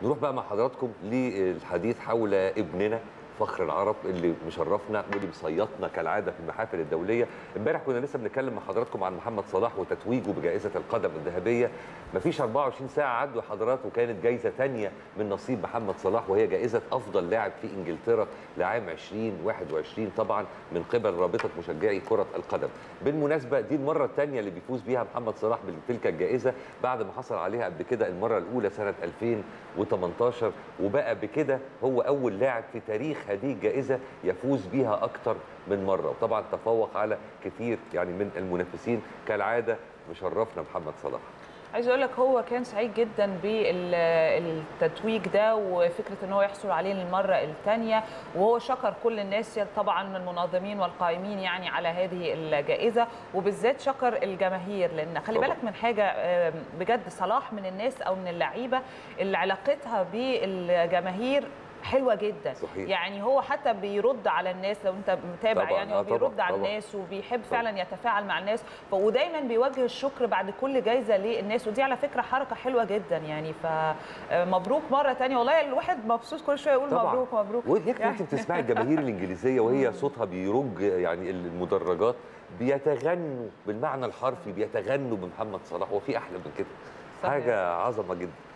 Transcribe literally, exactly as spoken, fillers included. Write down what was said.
نروح بقى مع حضراتكم للحديث حول ابننا فخر العرب اللي مشرفنا واللي مصيطنا كالعاده في المحافل الدوليه. امبارح كنا لسه بنتكلم مع حضراتكم عن محمد صلاح وتتويجه بجائزه القدم الذهبيه. مفيش أربعة وعشرين ساعه عدوا حضرات وكانت جائزه ثانيه من نصيب محمد صلاح، وهي جائزه افضل لاعب في انجلترا لعام ألفين وواحد وعشرين طبعا من قبل رابطه مشجعي كره القدم. بالمناسبه دي المره الثانيه اللي بيفوز بيها محمد صلاح بتلك الجائزه بعد ما حصل عليها قبل كده المره الاولى سنه ألفين وثمانية عشر، وبقى بكده هو اول لاعب في تاريخ هذه الجائزه يفوز بيها اكثر من مره، وطبعا تفوق على كثير يعني من المنافسين. كالعاده مشرفنا محمد صلاح. عايز اقول لك هو كان سعيد جدا بالتتويج ده وفكره ان هو يحصل عليه للمره الثانيه، وهو شكر كل الناس طبعا من المنظمين والقائمين يعني على هذه الجائزه، وبالذات شكر الجماهير. لان خلي بالك من حاجه بجد، صلاح من الناس او من اللعيبه اللي علاقتها بالجماهير حلوه جدا. صحيح. يعني هو حتى بيرد على الناس، لو انت متابع طبعًا. يعني هو بيرد على الناس وبيحب طبعًا. فعلا يتفاعل مع الناس، ودايما بيوجه الشكر بعد كل جايزه للناس، ودي على فكره حركه حلوه جدا يعني. فمبروك مره ثانيه، والله الواحد مبسوط كل شويه يقول طبعًا. مبروك مبروك. ويكفي يعني. انت بتسمعي الجماهير الانجليزيه وهي صوتها بيرج يعني المدرجات، بيتغنوا بالمعنى الحرفي، بيتغنوا بمحمد صلاح، وفي احلى من كده؟ حاجه عظمه جدا.